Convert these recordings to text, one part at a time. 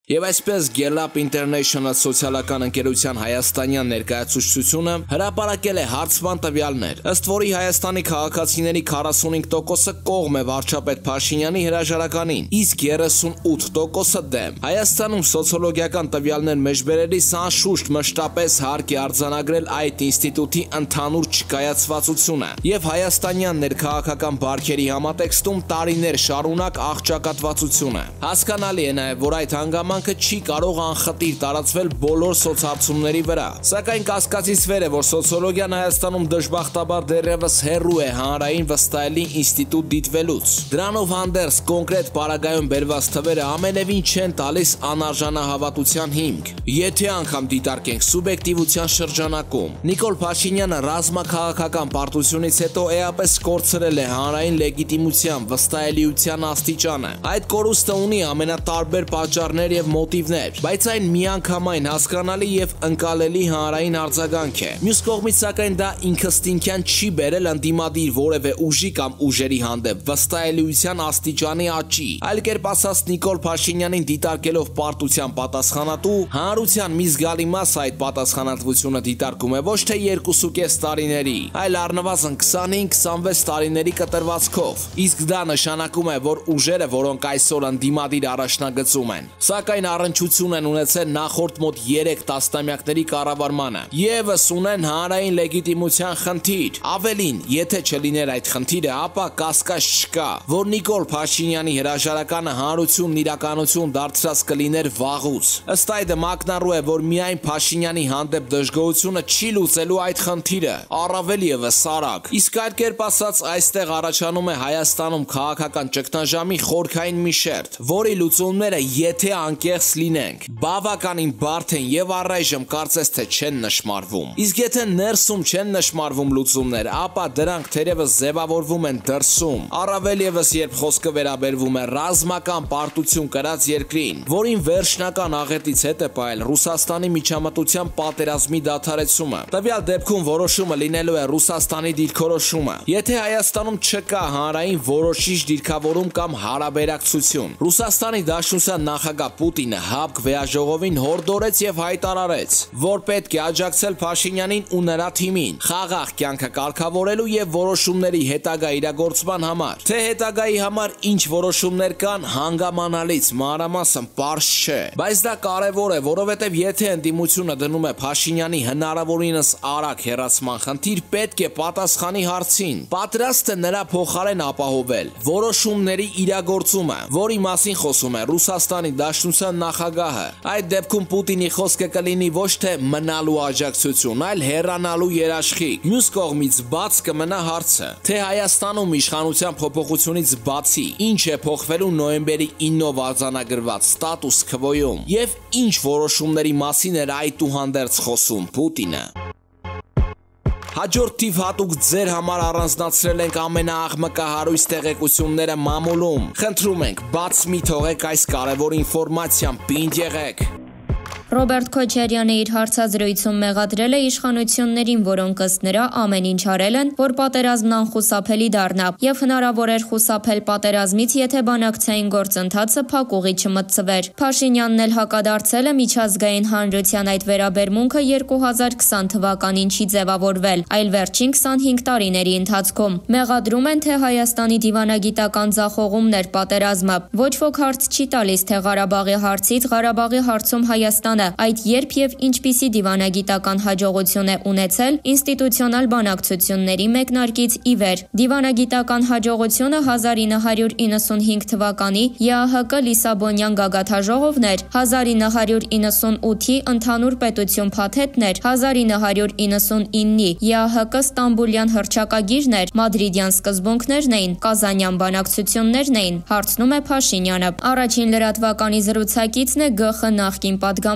Եվ այսպես Gallup International սոցիալական ընկերության հայաստանյան ներկայացուցչությունը հրապարակել է հարցման տվյալներ, ըստ որի Հայաստանի քաղաքացիների 45%-ը կողմ է վարչապետ Փաշինյանի հրաժարականին, իսկ 38%-ը դեմ։ Հայաստանում սոցիոլոգիական տվյալներ մեջբերելիս անշուշտ մշտապես հարկ է արձանագրել այդ ինստիտուտի ընդհանուր չկայացվածությունը եւ հայաստանյան ներքաղաքական բարքերի համատեքստում տարիներ շարունակ աղճակատվածությունը։ Հասկանալի է նաեւ, որ այդ հանգամանքը չի կարող անխտիր տարածվել բոլոր սոցհարցումների վրա, սակայն կասկածից վեր է, որ սոցիոլոգիան Հայաստանում դժբախտաբար դեռևս հեռու է հանրային վստահելի ինստիտուտ դիտվելուց։ Դրանով հանդերձ կոնկրետ պարագայում բերված թվերը ամենևին չեն տալիս անարժանահավատության հիմք։ Եթե անգամ դիտարկենք սուբյեկտիվության շրջանակում, Նիկոլ Փաշինյանը ռազմաքաղաքական պարտությունից հետո էապես կորցրել է հանրային լեգիտիմության, վստահելիության աստիճանը։ Այդ կորուստը ունի ամենատարբեր պատճառներ եւ մոտիվներ, բայց այն միանգամայն հասկանալի եւ ընկալելի հանրային արձագանք է։ Մյուս կողմից սակայն դա ինքստինքյան չի բերել ընդդիմադիր որևէ ուժի կամ ուժերի հանդեպ վստահելիության աստիճանի աճի, այլ կերպ ասած Նիկոլ Փաշինյանին դիտարկելով պարտության պատասխանատու, հանրության մի զգալի մասը այդ պատասխանատվությունը դիտարկում է ոչ թե 2.5 տարիների, այլ առնվազն 25-26 տարիների կտրվածքով։ Իսկ դա նշանակում է, որ ուժերը, որոնք այսօր ընդդիմադիր առաջնագծում են, սակայն առնչություն են ունեցել նախորդ մոտ 3 տասնամյակների կառավարմանը, եւս ունեն հանրային լեգիտիմության խնդիր։ Ավելին, եթե չլիներ այդ խնդիրը, ապա կասկած չկա, որ Նիկոլ Փաշինյանի հրաժարականը հանրությունն իրականություն դարձած կլիներ վաղուց։ Ըստ այդմ ակնառու է, որ միայն Փաշինյանի հանդեպ դժգոհությունը չի լուծելու այդ խնդիրը, առավել եւս արագ։ Իսկ այլ կերպ ասած, այստեղ առաջանում է Հայաստանում քաղաքական ճգնաժամի խորքային մի շերտ, որի լուծումները, եթե անկեղծ լինենք, բավականին բարդ են եւ առայժմ կարծես թե չեն նշմարվում։ Իսկ եթե ներսում չեն նշմարվում լուծումներ, ապա դրանք թերևս ձևավորվում են դրսում, առավել եւս երբ խոսքը վերաբերվում է ռազմական պարտություն կրած երկրին, որին վերջնական աղետից հետ է պահել Ռուսաստանի միջամտության պատերազմի դադարեցումը։ Տվյալ դեպքում որոշումը լինելու է Ռուսաստանի դիրքորոշումը։ Եթե Հայաստանում չկա հանրային որոշիչ դիրքավորում կամ հարաբերակցություն, Ռուսաստանի Դաշնության նախագահ Պուտինը ՀԱՊԿ վեաժողովին հորդորեց եւ հայտարարեց, որ պետք է աջակցել Փաշինյանին ու նրա թիմին խաղաղ կյանքը կարգավորելու եւ որոշումների հետագա իրագործման համար։ Թե հետագայի համար ինչ որոշումներ կան, հանգամանալից մանրամասն պարզ չէ, բայց դա կարեւոր է, որովհետեւ եթե ընդդիմությունը դնում է Փաշինյանի հնարավորինս արագ հեռացման խնդիր, պետք է պատասխանի հարցին, պատրաստ է նրա փոխարեն ապահովել որոշումների իրագործումը, որի մասին խոսում է Ռուսաստանի Դաշնության նախագահը։ Այդ դեպքում Պուտինի խոսքը կլինի ոչ թե մնալու աջակցություն, այլ հեռանալու երաշխիք։ Մյուս կողմից բաց կմնա հարցը, թե Հայաստանում իշխանության փոփոխությունից բացի ինչ է փոխվելու նոյեմբերի 9-ով արձանագրված ստատուս քվոյում եւ ինչ որոշումների մասին էր այդուհանդերձ խոսում Պուտինը։ Հաջորդ թիվ հատուկ ձեր համար առանձնացրել ենք ամենաաղմկահարույց տեղեկությունները մամուլում։ Խնդրում ենք, բաց մի թողեք այս կարևոր ինֆորմացիան, պինդ եղեք։ Ռոբերտ Քոչարյանը իր հարցազրույցում մեղադրել է իշխանություններին, որոնք ըստ նրա ամեն ինչ արել են, որ պատերազմն անխուսափելի դառնա, եւ հնարավոր էր խուսափել պատերազմից, եթե բանակցային գործընթացը փակուղի չմտցվեր։ Փաշինյանն էլ հակադարձել է միջազգային հանրության այդ վերաբերմունքը 2020 թվականին չի ձևավորվել, այլ վերջին 25 տարիների ընթացքում։ Մեղադրում են, թե Հայաստանի դիվանագիտական ձախողումն էր պատերազմը։ Ոչ ոք հարց չի տալիս, թե Ղարաբաղի հարցից Ղարաբաղի հարցում Հայաստանը այդ երբ եւ ինչպիսի դիվանագիտական հաջողություն է ունեցել ինստիտուցիոնալ բանակցությունների մեկնարկից ի վեր։ Դիվանագիտական հաջողությունը 1995 թվականի ԵԱՀԿ Լիսաբոնյան գագաթաժողովն էր, 1998-ի ընդհանուր պետություն փաթեթն էր, 1999-ի ԵԱՀԿ Ստամբուլյան հռչակագիրն էր, Մադրիդյան սկզբունքներն էին, Կազանյան բանակցություններն էին, հարցնում է Փաշինյանը։ Առաջին լրատվականի զրուցակիցն է ԳԽ նախկին պատգամավոր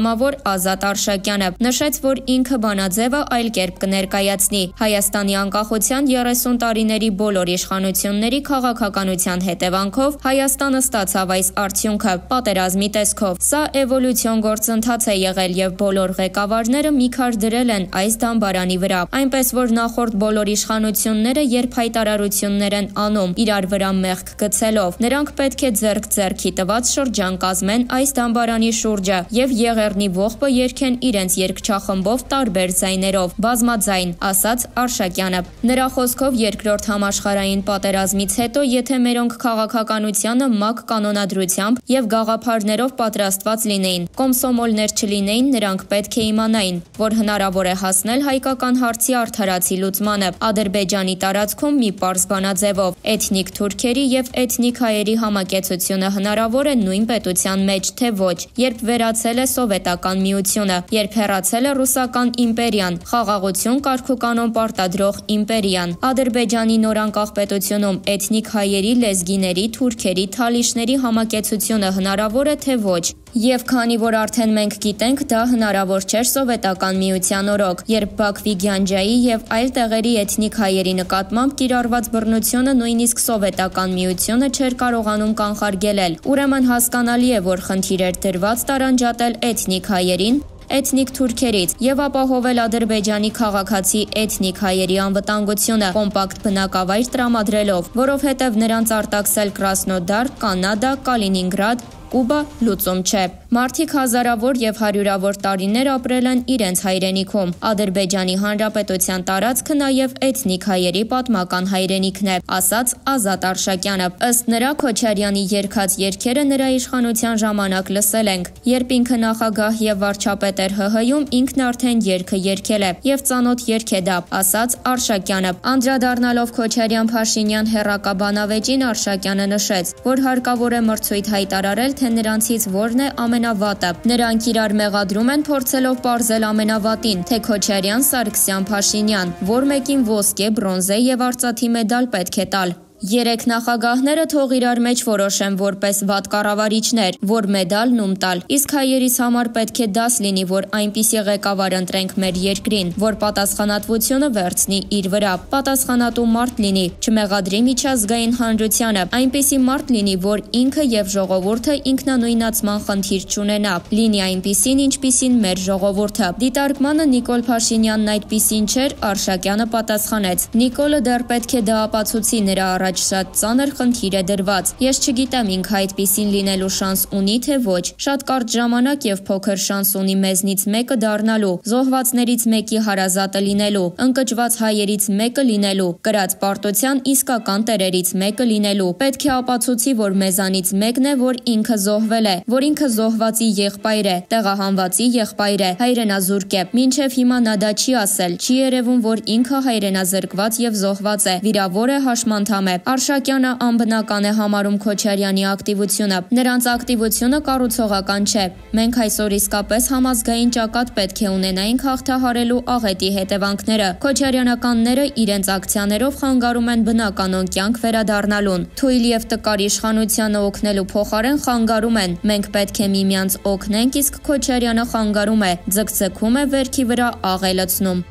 պատգամավոր Ազատ Արշակյանը նշեց, որ ինքը բանաձևը այլ կերպ կներկայացնի։ Հայաստանի անկախության 30 տարիների բոլոր իշխանությունների քաղաքականության հետևանքով Հայաստանը ստացավ այս արդյունքը պատերազմի տեսքով։ Սա էվոլյուցիոն գործընթաց է եղել եւ բոլոր ղեկավարները մի քար դրել են այս դամբարանի վրա, այնպես որ նախորդ բոլոր իշխանությունները երբ հայտարարություններ են անում իրար վրա մեղք գցելով, նրանք պետք է ձեռք-ձեռքի տված շրջան կազմեն այս դամբարանի շուրջը եւ Եղեռնի ողբը երգեն իրենց երգչախմբով տարբեր ձայներով, բազմաձայն, ասաց Արշակյանը։ Նրա խոսքով երկրորդ համաշխարհային պատերազմից հետո եթե մերոնք քաղաքականությանը մակ կանոնադրությամբ եւ գաղափարներով պատրաստված լինեին, կոմսոմոլներ չլինեին, նրանք պետք է իմանային, որ հնարավոր է հասնել հայկական հարցի արդարացի լուծմանը Ադրբեջանի տարածքում մի պարզ բանաձևով, էթնիկ թուրքերի եւ էթնիկ հայերի համակեցությունը հնարավոր է նույն պետության մեջ, թե ոչ, երբ վերացել է սովետական միությունը, երբ հեռացել է ռուսական իմպերիան, խաղաղություն կարգուկանոն պարտադրող իմպերիան։ Ադրբեջանի նոր անկախ պետությունում էթնիկ հայերի, լեզգիների, թուրքերի, թալիշների համակեցությունը հնարավոր է թե ոչ։ Եվ քանի որ արդեն մենք գիտենք, դա հնարավոր չէր սովետական միության օրոք, երբ Բաքվի Գյանջայի եւ այլ տեղերի էթնիկ հայերի նկատմամբ կիրառված բռնությունը նույնիսկ սովետական միությունը չէր կարողանում կանխարգելել։ Ուրեմն հասկանալի է, որ խնդիր էր դրված տարանջատել էթնիկ հայերին, էթնիկ թուրքերից եւ ապահովել Ադրբեջանի քաղաքացի էթնիկ հայերի անվտանգությունը կոմպակտ բնակավայր տրամադրելով, որովհետեւ նրանց արտաքսել Կրասնոդար, Կանադա, Կալինինգրադ, Կուբա լուծում չէ։ Մարդիկ հազարավոր եւ հարյուրավոր տարիներ ապրել են իրենց հայրենիքում։ Ադրբեջանի Հանրապետության տարածքը նաեւ էթնիկ հայերի պատմական հայրենիքն է, ասաց Ազատ Արշակյանը։ Ըստ նրա Քոչարյանի երգած երգերը նրա իշխանության ժամանակ լսել ենք, երբ ինքը նախագահ եւ վարչապետ էր ՀՀ-ում, ինքն արդեն երգը երգել է եւ ծանոթ երգ է դա, ասաց Արշակյանը։ Անդրադառնալով Քոչարյան-Փաշինյան հերրակաբանավեճին Արշակյանը նշեց, որ հարկավոր է մրցույթ հայտարարել, թե նրանցից որն է ամենավատը։ Նրանք իրար մեղադրում են փորձելով պարզել ամենավատին, թե Քոչարյան, Սարգսյան, Փաշինյան, որ մեկին ոսկե, բրոնզե եւ արծաթի մեդալ պետք է տալ։ Երեք նախագահները թող իրար մեջ որոշեն որպես վատ կառավարիչներ, որ մեդալն ում տալ։ Իսկ հայերիս համար պետք է դաս լինի, որ այնպիսի ղեկավար ընտրենք մեր երկրին, որ պատասխանատվությունը վերցնի իր վրա, պատասխանատու մարդ լինի, չմեղադրի միջազգային հանրությանը, այնպիսի մարդ լինի, որ ինքը եւ ժողովուրդը ինքնանույնացման խնդիր չունենա, լինի այնպիսին, ինչպիսին մեր ժողովուրդը։ Դիտարկմանը Նիկոլ Փաշինյանն այդպիսին չէր, Արշակյանը պատասխանեց։ Նիկոլը դեռ պետք է դա ապացուցի, նրա շատ ծանր խնդիր է դրված։ Ես չգիտեմ ինքը այդպիսին լինելու շանս ունի թե ոչ։ Շատ կարճ ժամանակ եւ փոքր շանս ունի մեզնից մեկը դառնալու, զոհվածներից մեկի հարազատը լինելու, ընկճված հայերից մեկը լինելու, կրած պարտության իսկական տերերից մեկը լինելու։ Պետք է ապացուցի, որ մեզանից մեկն է, որ ինքը զոհվել է, որ ինքը զոհվածի եղբայր է, տեղահանվածի եղբայր է, հայրենազուրկ է։ Մինչեւ հիմա նա դա չի ասել, չի երևում, որ ինքը հայրենազրկված եւ զոհված է, վիրավոր է, հաշմանդամ է։ Արշակյանը անբնական է համարում Քոչարյանի ակտիվությունը։ Նրանց ակտիվությունը կառուցողական չէ։ Մենք այսօր իսկապես համազգային ճակատ պետք է ունենայինք հաղթահարելու աղետի հետևանքները։ Քոչարյանականները իրենց ակցիաներով խանգարում են բնականոն կյանք վերադառնալուն։ Թույլ եւ տկար իշխանությանը օգնելու փոխարեն խանգարում են։ Մենք պետք է միմյանց օգնենք, իսկ Քոչարյանը խանգարում է, ձգձգում է վերքի վրա աղ է լցնում։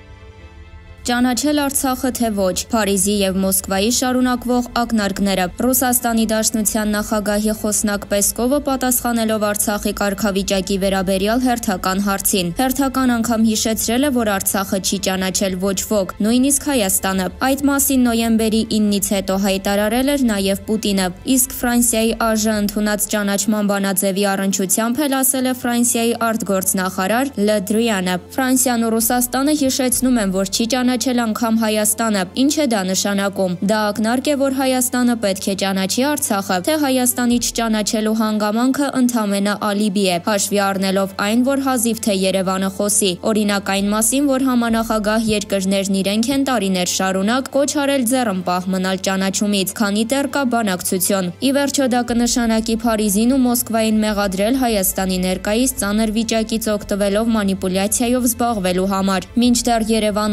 Ճանաչել Արցախը թե ոչ, Փարիզի եւ Մոսկվայի շարունակվող ակնարկները։ Ռուսաստանի Դաշնության նախագահի խոսնակ Պեսկովը պատասխանելով Արցախի կարգավիճակի վերաբերյալ հերթական հարցին, հերթական անգամ հիշեցրել է, որ Արցախը չի ճանաչել ոչ ոք, նույնիսկ Հայաստանը։ Այդ մասին նոյեմբերի 9-ից հետո հայտարարել էր նաեւ Պուտինը, իսկ Ֆրանսիայի ԱԺ ընդունած ճանաչման բանաձևի առնչությամբ էլ ասել է Ֆրանսիայի արտգործնախարար Լը Դրյանը։ Ֆրանսիան ու Ռուսաստանը հիշեցնում են, որ չի ճանաչել անգամ Հայաստանը։ Ինչ է դա նշանակում։ Դա ակնարկ է, որ Հայաստանը պետք է ճանաչի Արցախը, թե Հայաստանի չճանաչելու հանգամանքը ընդամենը ալիբի է, հաշվի առնելով այն, որ հազիվ թե Երևանը խոսի։ Օրինակ այն մասին, որ համանախագահ երկրներն իրենք են տարիներ շարունակ կոչ արել ձեռնպահ մնալ ճանաչումից, քանի դեռ կա բանակցություն։ Ի վերջո դա կնշանակի Փարիզին ու Մոսկվային մեղադրել Հայաստանի ներկայիս ծանր վիճակից օգտվելով մանիպուլյացիայով զբաղվելու համար։ Մինչդեռ Երևանն ունի թե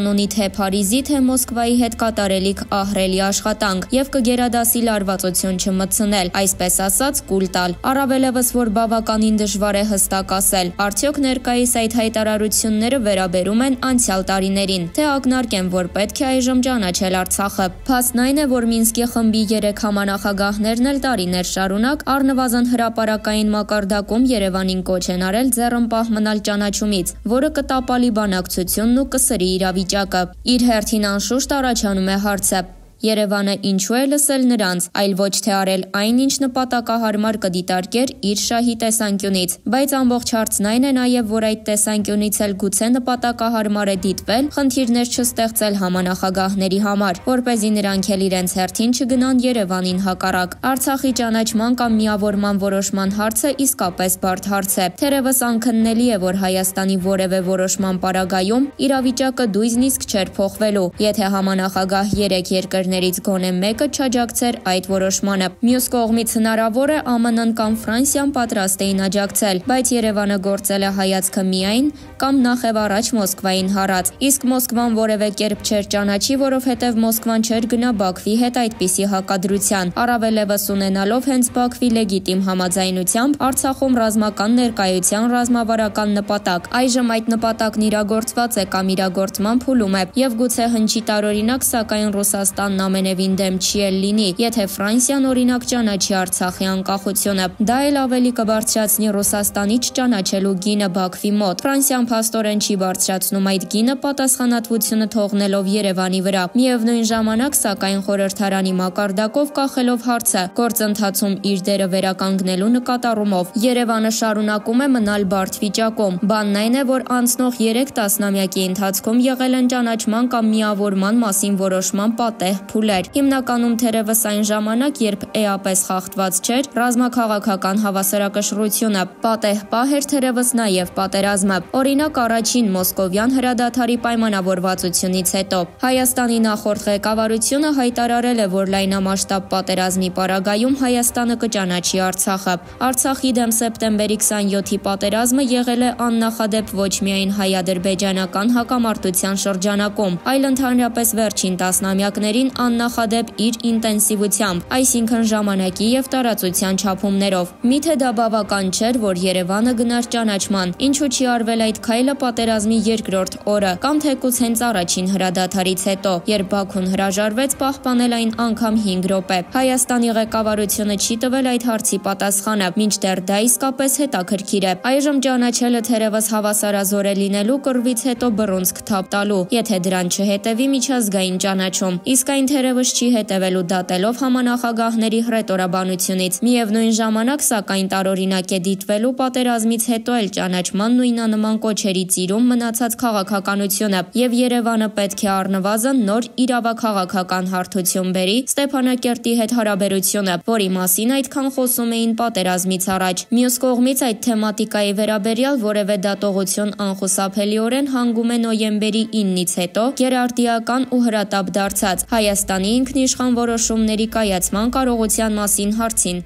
Փարիզի, թե Մոսկվայի հետ կատարելիք ահռելի աշխատանք եւ կգերադասի լարվածություն չմտցնել, այսպես ասած, կուլ տալ։ Առավելևս, որ բավականին դժվար է հստակ ասել, արդյոք ներկայիս այդ հայտարարությունները վերաբերում են անցյալ տարիներին, թե ակնարկ են, որ պետք է այժմ ճանաչել Արցախը։ Փաստն այն է, որ Մինսկի խմբի 3 համանախագահներն էլ տարիներ շարունակ առնվազն հրապարակային մակարդակում Երևանին կոչ են արել ձեռնպահ մնալ ճանաչումից, որը կտապալի բանակցությունն ու կսրի իրավիճակը։ Իր հերթին անշուշտ առաջանում է հարցը. Երևանը ինչու է լսել նրանց, այլ ոչ թե արել այն, ինչ նպատակահարմար կդիտարկեր իր շահի տեսանկյունից, բայց ամբողջ հարցն այն է նաև, որ այդ տեսանկյունից էլ գուցե նպատակահարմար է դիտվել խնդիրներ չստեղծել համանախագահների համար, որպեսզի նրանք էլ իրենց հերթին չգնան Երևանին հակառակ։ Արցախի ճանաչման կամ միավորման որոշման հարցը իսկապես բարդ հարց է։ Թերևս անքննելի է, որ Հայաստանի որևէ որոշման պարագայում իրավիճակը դույզնիսկ չէր փոխվելու, եթե համանախագահ 3 երկրներից գոնե մեկը չաջակցեր այդ որոշմանը։ Մյուս կողմից հնարավոր է ԱՄՆ-ն կամ Ֆրանսիան պատրաստ էին աջակցել, բայց Երևանը գործել է հայացքը միայն կամ նախևառաջ Մոսկվային հարած։ Իսկ Մոսկվան որևէ կերպ չէր ճանաչի, որովհետև Մոսկվան չէր գնա Բաքվի հետ այդպիսի հակադրության, առավելևս ունենալով հենց Բաքվի լեգիտիմ համաձայնությամբ Արցախում ռազմական ներկայության ռազմավարական նպատակ։ Այժմ այդ նպատակն իրագործված է կամ իրագործման փուլում է, եւ գուցե հնչի տարօրինակ, սակայն Ռուսաստանն ամենևին դեմ չի էլ լինի, եթե Ֆրանսիան օրինակ ճանաչի Արցախի անկախությունը։ Դա էլ ավելի կբարձրացնի Ռուսաստանի չճանաչելու գինը Բաքվի մոտ։ Ֆրանսիան փաստորեն չի բարձրացնում այդ գինը, պատասխանատվությունը թողնելով Երևանի վրա։ Միևնույն ժամանակ, սակայն խորհրդարանի մակարդակով կախելով հարցը գործընթացում իր դերը վերականգնելու նկատառումով, Երևանը շարունակում է մնալ բարդ վիճակում։ Բանն այն է, որ անցնող 3 տասնամյակի ընթացքում եղել են ճանաչման կամ միավորման մասին որոշման պատեհ փուլեր։ Հիմնականում թերևս այն ժամանակ, երբ էապես խախտված չէր ռազմաքաղաքական հավասարակշռությունը, պատեհ պահ էր թերևս նաև պատերազմը։ Օրինակ, առաջին մոսկովյան հրադադարի պայմանավորվածությունից հետո Հայաստանի նախորդ ղեկավարությունը հայտարարել է, որ լայնամասշտաբ պատերազմի պարագայում Հայաստանը կճանաչի Արցախը։ Արցախի դեմ սեպտեմբերի 27-ի պատերազմը եղել է աննախադեպ ոչ միայն հայ-ադրբեջանական հակամարտության շրջանակում, այլ ընդհանրապես վերջին տասնամյակներին աննախադեպ իր ինտենսիվությամբ, այսինքն ժամանակի եւ տարածության չափումներով։ Միթե դա բավական չէր, որ Երևանը գնար ճանաչման, ինչու չի արվել այդ քայլը պատերազմի երկրորդ օրը, կամ թեկուզ հենց առաջին հրադադարից հետո, երբ Բաքուն հրաժարվեց պահպանել այն անգամ 5 րոպե։ Հայաստանի ղեկավարությունը չի տվել այդ հարցի պատասխանը, մինչդեռ դա իսկապես հետաքրքիր է։ Այժմ ճանաչելը թերևս հավասարազոր է լինելու կռվից հետո բռունցք թափ տալու, եթե դրան չհետևի միջազգային ճանաչում, իսկ այն թերևս չի հետևելու դատելով համանախագահների հռետորաբանությունից։ Միևնույն ժամանակ, սակայն տարօրինակ է դիտվելու պատերազմից հետո էլ ճանաչման նույնանման կոչերի ծիրում մնացած քաղաքականությունը, եւ Երևանը պետք է առնվազն նոր իրավաքաղաքական հարթություն բերի Ստեփանակերտի հետ հարաբերությունը, որի մասին այդքան խոսում էին պատերազմից առաջ։ Մյուս կողմից այդ թեմատիկայի վերաբերյալ որևէ դատողություն անխուսափելիորեն հանգում է նոյեմբերի 9-ից հետո գերարդիական ու հրատապ դարձած Հայաստանի ինքնիշխան որոշումների կայացման կարողության մասին հարցին։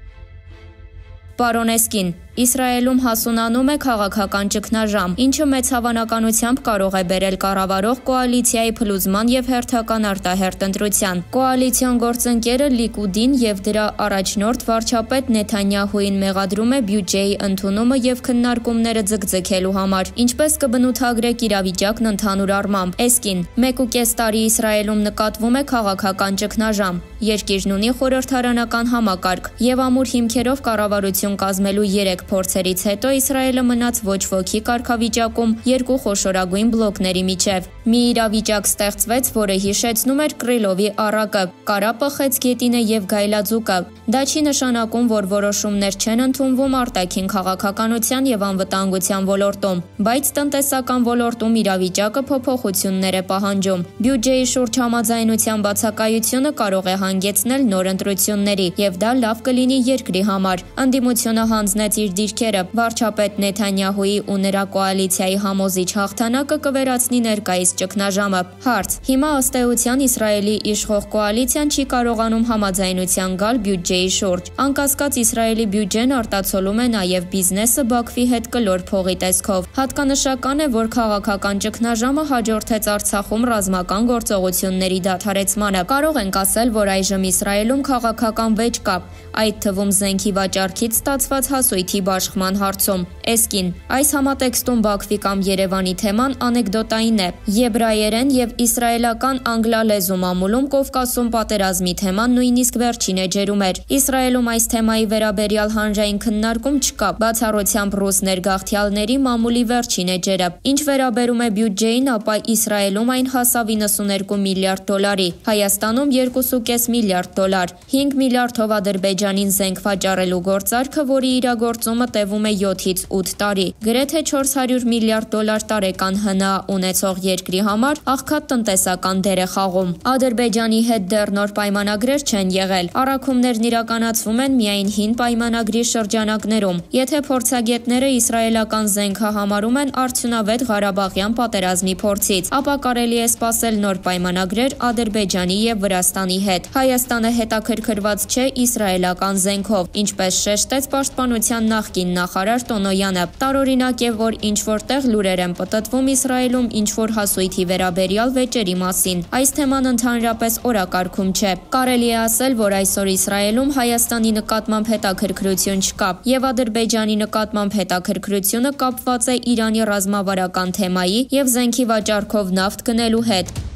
Պարոն Էսկին, Իսրայելում հասունանում է քաղաքական ճգնաժամ, ինչը մեծ հավանականությամբ կարող է բերել կառավարող կոալիցիայի փլուզման եւ հերթական արտահերթ ընտրության։ Կոալիցիոն գործընկերը Լիկուդին եւ դրա առաջնորդ վարչապետ Նեթանյահուին մեղադրում է բյուջեի ընդունումը եւ քննարկումները ձգձգելու համար։ Ինչպես կբնութագրեք իրավիճակն ընդհանուր առմամբ։ Էսկին, 1.5 տարի Իսրայելում նկատվում է քաղաքական ճգնաժամ։ Երկիրն ունի խորհրդարանական համակարգ եւ ամուր հիմքերով կառավարություն կազմելու 3 փորձերից հետո Իսրայելը մնաց ոչ ոքի կարգավիճակում երկու խոշորագույն բլոկների միջև։ Մի իրավիճակ ստեղծվեց, որը հիշեցնում էր Կրիլովի առակը, Կարապախեց գետինը եւ Գայլաձուկը։ Դա չի նշանակում, որ որոշումներ չեն ընդունվում արտաքին քաղաքականության եւ անվտանգության ոլորտում, բայց տնտեսական ոլորտում իրավիճակը փոփոխություններ է պահանջում։ Բյուջեի շուրջ համաձայնության բացակայությունը կարող է հանգեցնել նոր ընտրությունների, եւ դա լավ կլինի երկրի համար։ Ընդդիմությունը հանձնեց իր իր դիրքերը։ Վարչապետ Նեթանյահուի ու նրա կոալիցիայի համոզիչ հաղթանակը կվերացնի ներկայիս ճգնաժամը։ Հարց. հիմա ըստ էության Իսրայելի իշխող կոալիցիան չի կարողանում համաձայնության գալ բյուջեի շուրջ։ Անկասկած Իսրայելի բյուջեն արտացոլում է նաև բիզնեսը Բաքվի հետ կլոր փողի տեսքով։ Հատկանշական է, որ քաղաքական ճգնաժամը հաջորդեց Արցախում ռազմական գործողությունների դադարեցմանը։ Կարող ենք ասել, որ այժմ Իսրայելում քաղաքական վեճ կա, այդ թվում զենքի վաճառքից ստացված հասույթի բաշխման հարցում։ Էսկին, այս համատեքստում Բաքվի կամ Երևանի թեման անեկդոտային է։ Եբրայերեն եւ իսրայելական անգլալեզու մամուլում Կովկասում պատերազմի թեման նույնիսկ վերջին էջերում էր։ Իսրայելում այս թեմայի վերաբերյալ հանրային քննարկում չկա, բացառությամբ ռուս ներգաղթյալների մամուլի վերջին էջերը։ Ինչ վերաբերում է բյուջեին, ապա Իսրայելում այն հասավ 92 միլիարդ դոլարի, Հայաստանում 2.5 միլիարդ դոլար, 5 միլիարդով Ադրբեջանին զենք վաճառելու գործարքը, որի իրագործումը տևում է 7-ից 8 տարի, գրեթե 400 միլիարդ դոլար տարեկան ՀՆԱ ունեցող երկրի համար աղքատ տնտեսական դեր է խաղում։ Ադրբեջանի հետ դեռ նոր պայմանագրեր չեն եղել, առաքումներն իրականացվում են միայն հին պայմանագրի շրջանակներում։ Եթե փորձագետները իսրայելական զենքը համարում են արդյունավետ Ղարաբաղյան պատերազմի փորձից, ապա կարելի է սպասել նոր պայմանագրեր Ադրբեջանի եւ Վրաստանի հետ։ Հայաստանը հետաքրքրված չէ իսրայելական զենքով, ինչպես շեշտեց Պաշտպանության նախկին նախարար Տոնոյանը։ Տարօրինակ է, որ ինչ-որ տեղ լուրեր են պտտվում Իսրայելում ինչ-որ հասույթի վերաբերյալ վեճերի մասին։ Այս թեման ընդհանրապես օրակարգում չէ։ Կարելի է ասել, որ այսօր Իսրայելում Հայաստանի նկատմամբ հետաքրքրություն չկա, եւ Ադրբեջանի նկատմամբ հետաքրքրությունը կապված է Իրանի ռազմավարական թեմայի եւ զենքի վաճառքով նավթ գնելու հետ։